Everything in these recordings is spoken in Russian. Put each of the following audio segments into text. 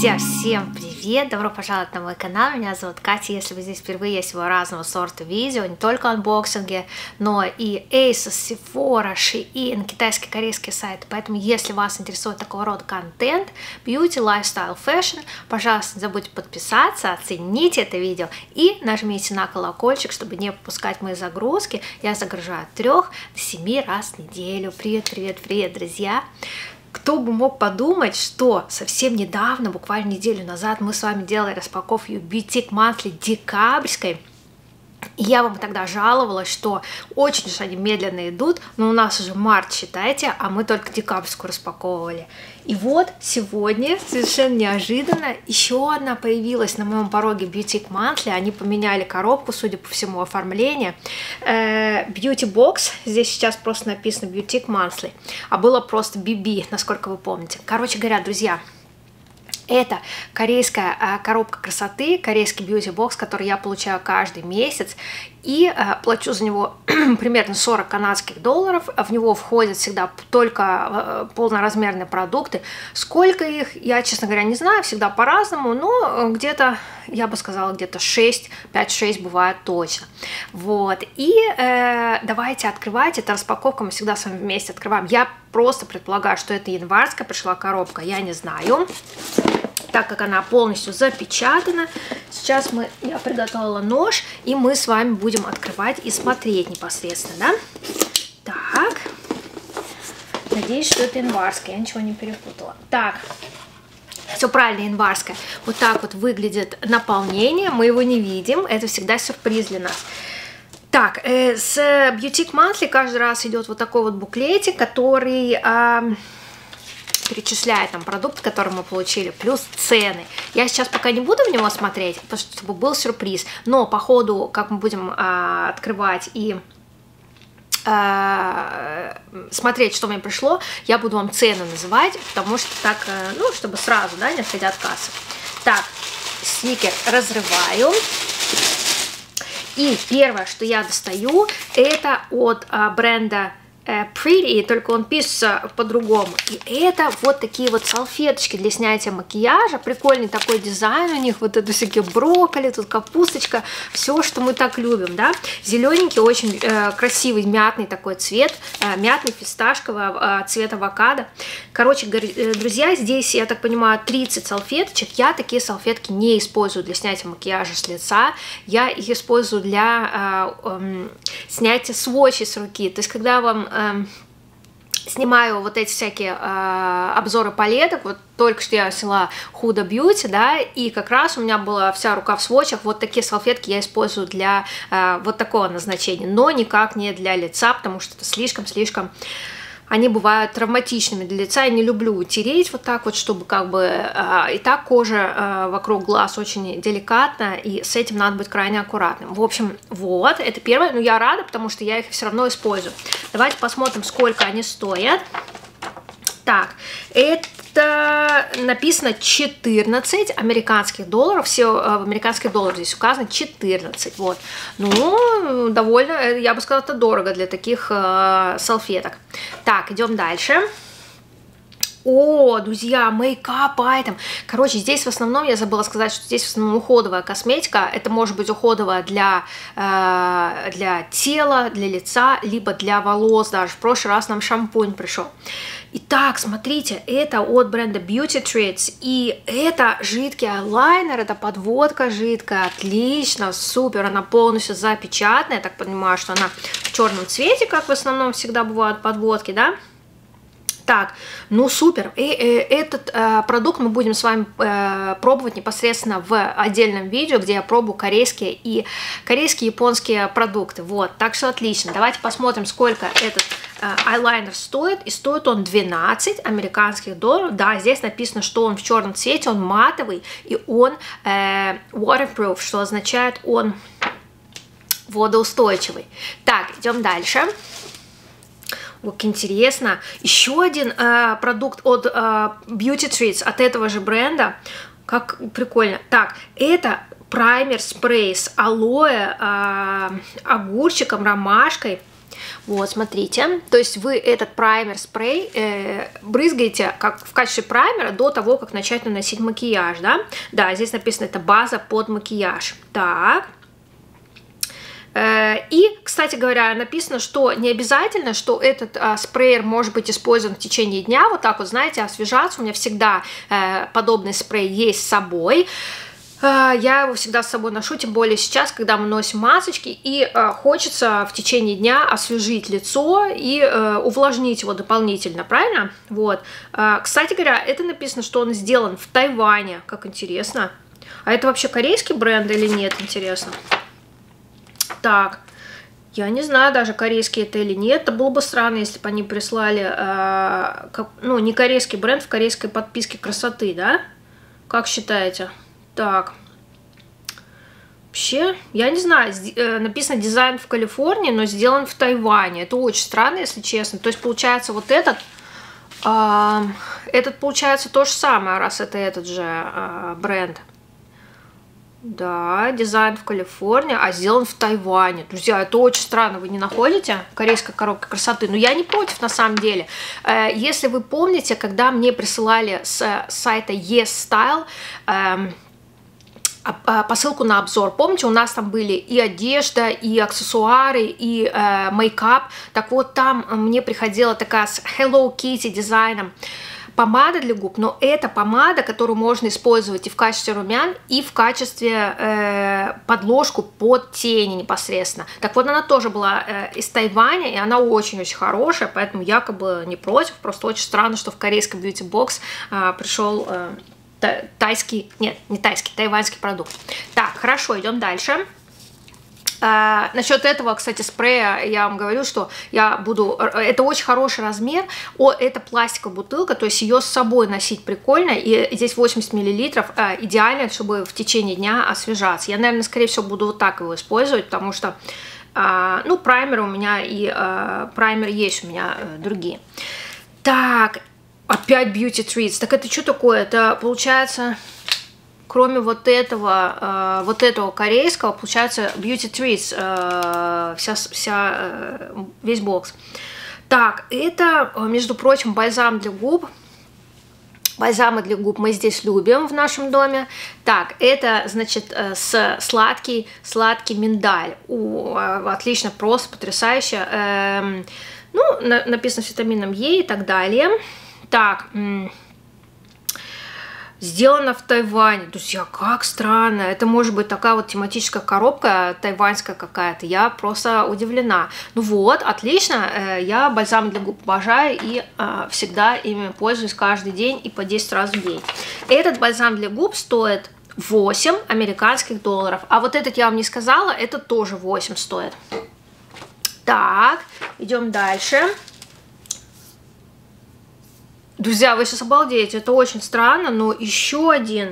Друзья, всем привет! Добро пожаловать на мой канал, меня зовут Катя. Если вы здесь впервые, я снимаю разного сорта видео, не только анбоксинги, но и Asos, Sephora, Shein, китайские, корейские сайты. Поэтому, если вас интересует такого рода контент, beauty, lifestyle, fashion, пожалуйста, не забудьте подписаться, оцените это видео и нажмите на колокольчик, чтобы не пропускать мои загрузки. Я загружаю от 3 до 7 раз в неделю. Привет, привет, привет, друзья! Кто бы мог подумать, что совсем недавно, буквально неделю назад, мы с вами делали распаковку Boutique Monthly декабрьской. И я вам тогда жаловалась, что очень уж они медленно идут, но у нас уже март, считайте, а мы только декабрьскую распаковывали. И вот сегодня, совершенно неожиданно, еще одна появилась на моем пороге Boutique Monthly. Они поменяли коробку, судя по всему, оформление. Beauty Box, здесь сейчас просто написано Boutique Monthly, а было просто BB, насколько вы помните. Короче говоря, друзья, это корейская коробка красоты, корейский бьюти-бокс, который я получаю каждый месяц. И плачу за него примерно 40 канадских долларов. В него входят всегда только полноразмерные продукты. Сколько их, я, честно говоря, не знаю, всегда по-разному, но где-то, я бы сказала, где-то 5-6 бывает точно. Вот, и давайте открывать, это распаковка, мы всегда с вами вместе открываем. Я просто предполагаю, что это январская пришла коробка, я не знаю, так как она полностью запечатана. Сейчас я приготовила нож, и мы с вами будем открывать и смотреть непосредственно, да? Так, надеюсь, что это январская, я ничего не перепутала. Так, все правильно, январская. Вот так вот выглядит наполнение, мы его не видим, это всегда сюрприз для нас. Так, с Boutique Monthly каждый раз идет вот такой вот буклетик, который перечисляет нам продукты, которые мы получили, плюс цены. Я сейчас пока не буду в него смотреть, чтобы был сюрприз, но по ходу, как мы будем открывать и смотреть, что мне пришло, я буду вам цены называть, потому что так, ну, чтобы сразу, да, не отходя от кассы. Так, стикер разрываю. И первое, что я достаю, это от бренда Pretty, только он пишется по-другому. И это вот такие вот салфеточки для снятия макияжа. Прикольный такой дизайн у них. Вот это всякие брокколи, тут капусточка. Все, что мы так любим, да. Зелененький, очень красивый мятный такой цвет. Мятный, фисташковый, цвет авокадо. Короче, друзья, здесь, я так понимаю, 30 салфеточек. Я такие салфетки не использую для снятия макияжа с лица. Я их использую для снятия сводчей с руки. То есть, когда вам снимаю вот эти всякие обзоры палеток, вот только что я сняла Huda Beauty, да, и как раз у меня была вся рука в сводчах, вот такие салфетки я использую для вот такого назначения, но никак не для лица, потому что это слишком-слишком... Они бывают травматичными для лица, я не люблю тереть вот так вот, чтобы как бы... и так кожа вокруг глаз очень деликатна, и с этим надо быть крайне аккуратным. В общем, вот, это первое, но я рада, потому что я их все равно использую. Давайте посмотрим, сколько они стоят. Так, это написано 14 американских долларов, все в американских долларах здесь указано 14, вот. Ну, довольно, я бы сказала, это дорого для таких салфеток. Так, идем дальше. О, друзья, мейкап айтем. Короче, здесь в основном, я забыла сказать, что здесь в основном уходовая косметика. Это может быть уходовая для тела, для лица, либо для волос даже. В прошлый раз нам шампунь пришел. Итак, смотрите, это от бренда Beauty Treats. И это жидкий айлайнер, это подводка жидкая. Отлично, супер, она полностью запечатанная. Я так понимаю, что она в черном цвете, как в основном всегда бывают подводки, да? Так, ну супер, и этот продукт мы будем с вами пробовать непосредственно в отдельном видео, где я пробую корейские и японские продукты, вот, так что отлично. Давайте посмотрим, сколько этот айлайнер стоит, и стоит он 12 американских долларов, да, здесь написано, что он в черном цвете, он матовый, и он waterproof, что означает, он водоустойчивый. Так, идем дальше. Как интересно, еще один продукт от Beauty Treats, от этого же бренда, как прикольно. Так, это праймер спрей с алоэ, огурчиком, ромашкой. Вот, смотрите, то есть вы этот праймер-спрей брызгаете как в качестве праймера до того, как начать наносить макияж, да? Да, здесь написано, это база под макияж. Так. И, кстати говоря, написано, что не обязательно, что этот спреер может быть использован в течение дня, вот так вот, знаете, освежаться. У меня всегда подобный спрей есть с собой. Я его всегда с собой ношу, тем более сейчас, когда мы носим масочки, и хочется в течение дня освежить лицо и увлажнить его дополнительно, правильно? Вот. Кстати говоря, это написано, что он сделан в Тайване, как интересно. А это вообще корейский бренд или нет, интересно? Так, я не знаю даже, корейский это или нет. Это было бы странно, если бы они прислали, ну, не корейский бренд в корейской подписке красоты, да? Как считаете? Так, вообще, я не знаю, написано дизайн в Калифорнии, но сделан в Тайване. Это очень странно, если честно. То есть, получается, вот этот получается то же самое, раз это этот же бренд. Да, дизайн в Калифорнии, а сделан в Тайване. Друзья, это очень странно, вы не находите? Корейская коробка красоты. Но я не против, на самом деле. Если вы помните, когда мне присылали с сайта YesStyle посылку на обзор. Помните, у нас там были и одежда, и аксессуары, и мейкап. Так вот, там мне приходила такая с Hello Kitty дизайном помада для губ, но это помада, которую можно использовать и в качестве румян, и в качестве подложку под тени непосредственно. Так вот, она тоже была из Тайваня, и она очень-очень хорошая, поэтому якобы не против. Просто очень странно, что в корейском бьюти-бокс пришел тайский, нет, не тайский, тайваньский продукт. Так, хорошо, идем дальше. Насчет этого, кстати, спрея я вам говорю, что я буду... Это очень хороший размер. Это пластиковая бутылка, то есть ее с собой носить прикольно. И здесь 80 мл, идеально, чтобы в течение дня освежаться. Я, наверное, скорее всего, буду вот так его использовать, потому что, ну, праймер у меня и праймер есть у меня другие. Так, опять Beauty Treats. Так это что такое? Это, получается, кроме вот этого корейского, получается Beauty Treats, весь бокс. Так, это, между прочим, бальзам для губ. Бальзамы для губ мы здесь любим в нашем доме. Так, это, значит, сладкий миндаль. Отлично, просто потрясающе. Ну, написано с витамином Е и так далее. Так, сделано в Тайване. Друзья, как странно. Это может быть такая вот тематическая коробка тайваньская какая-то. Я просто удивлена. Ну вот, отлично. Я бальзам для губ обожаю и всегда ими пользуюсь каждый день и по 10 раз в день. Этот бальзам для губ стоит 8 американских долларов. А вот этот я вам не сказала, это тоже 8 стоит. Так, идем дальше. Друзья, вы сейчас обалдеете, это очень странно, но еще один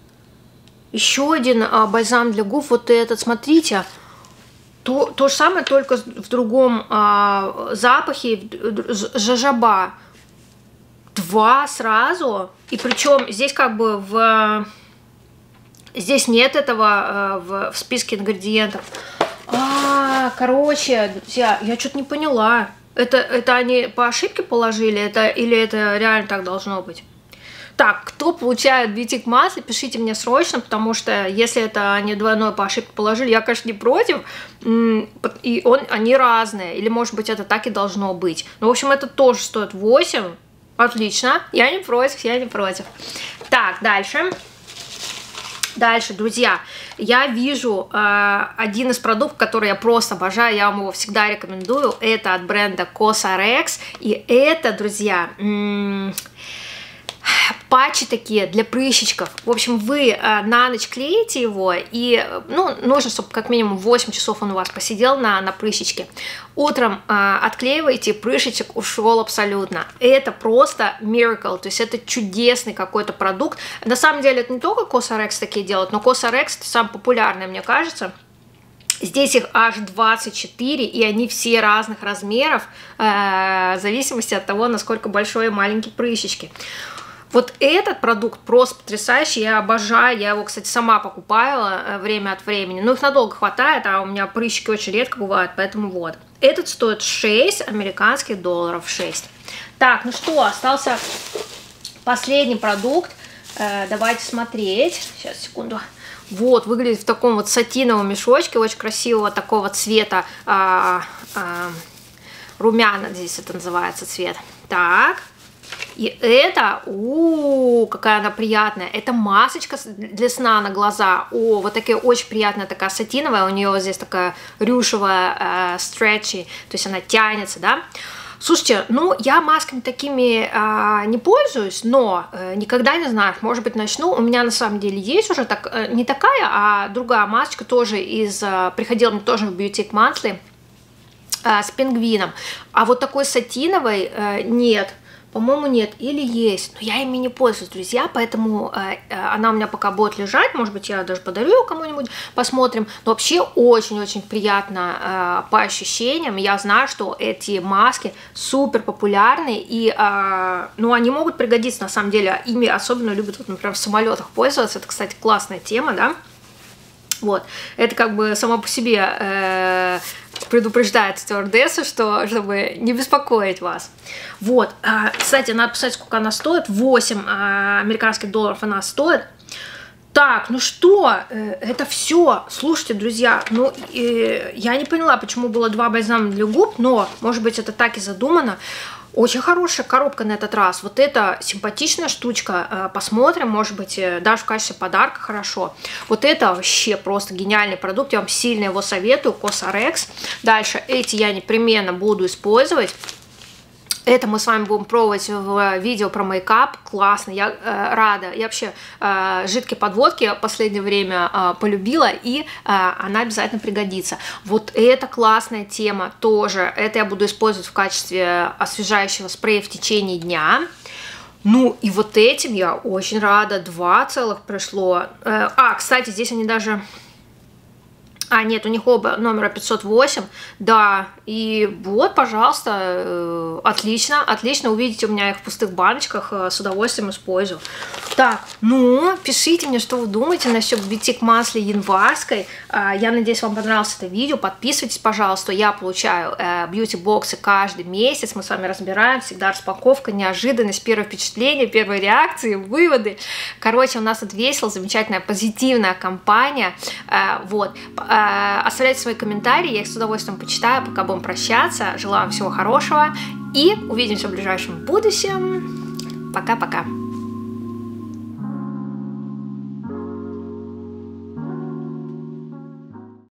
бальзам для губ, вот этот, смотрите, то же самое, только в другом запахе, жожоба. 2 сразу, и причем здесь как бы здесь нет этого в списке ингредиентов. Короче, друзья, я что-то не поняла. Это они по ошибке положили, или это реально так должно быть? Так, кто получает бьютик масло, пишите мне срочно, потому что если это они двойное по ошибке положили, я, конечно, не против, и они разные, или, может быть, это так и должно быть. Ну, в общем, это тоже стоит 8, отлично, я не против. Так, дальше. Дальше, друзья, я вижу один из продуктов, который я просто обожаю, я вам его всегда рекомендую, это от бренда Cosrx, и это, друзья, патчи такие для прыщичков. В общем, вы на ночь клеите его, и, ну, нужно, чтобы как минимум 8 часов он у вас посидел на прыщичке. Утром отклеиваете, прыщичек ушел абсолютно. Это просто miracle, то есть это чудесный какой-то продукт. На самом деле это не только Cosrx такие делают, но Cosrx это самый популярный, мне кажется. Здесь их аж 24, и они все разных размеров, в зависимости от того, насколько большой и маленький прыщички. Вот этот продукт просто потрясающий, я обожаю, я его, кстати, сама покупаю время от времени, но их надолго хватает, а у меня прыщики очень редко бывают, поэтому вот. Этот стоит 6 американских долларов, 6. Так, ну что, остался последний продукт, давайте смотреть, сейчас, секунду. Вот, выглядит в таком вот сатиновом мешочке, очень красивого такого цвета, румяна здесь это называется цвет. Так, и это, какая она приятная, это масочка для сна на глаза, вот такая очень приятная, такая сатиновая, у нее вот здесь такая рюшевая, стретчи, то есть она тянется, да. Слушайте, ну, я масками такими не пользуюсь, но никогда не знаю, может быть, начну. У меня на самом деле есть уже не такая, а другая масочка тоже приходила мне тоже в Beauty Monthly с пингвином. А вот такой сатиновой нет. По-моему, нет. Или есть. Но я ими не пользуюсь, друзья, поэтому она у меня пока будет лежать. Может быть, я даже подарю ее кому-нибудь, посмотрим. Но вообще очень-очень приятно по ощущениям. Я знаю, что эти маски супер популярны. И, ну, они могут пригодиться, на самом деле. Ими особенно любят, вот, например, в самолетах пользоваться. Это, кстати, классная тема, да? Вот. Это как бы само по себе предупреждает стюардессу, чтобы не беспокоить вас. Вот, кстати, надо писать, сколько она стоит. 8 американских долларов она стоит. Так, ну что, это все. Слушайте, друзья, ну, я не поняла, почему было 2 бальзама для губ, но, может быть, это так и задумано. Очень хорошая коробка на этот раз. Вот это симпатичная штучка. Посмотрим, может быть, даже в качестве подарка хорошо. Вот это вообще просто гениальный продукт. Я вам сильно его советую. Cosrx. Дальше эти я непременно буду использовать. Это мы с вами будем пробовать в видео про мейкап. Классно, я рада. Я вообще жидкие подводки в последнее время полюбила, и она обязательно пригодится. Вот это классная тема тоже. Это я буду использовать в качестве освежающего спрея в течение дня. Ну, и вот этим я очень рада. 2 целых пришло. Кстати, здесь они даже... нет, у них оба номера 508, да, и вот, пожалуйста, отлично, отлично, увидите у меня их в пустых баночках, с удовольствием использую. Так, ну, пишите мне, что вы думаете насчет Beauty Monthly январской, я надеюсь, вам понравилось это видео, подписывайтесь, пожалуйста, я получаю бьюти-боксы каждый месяц, мы с вами разбираем, всегда распаковка, неожиданность, первое впечатление, первые реакции, выводы, короче, у нас тут весело, замечательная, позитивная компания, вот. Оставляйте свои комментарии, я их с удовольствием почитаю, пока будем прощаться. Желаю вам всего хорошего и увидимся в ближайшем будущем. Пока-пока.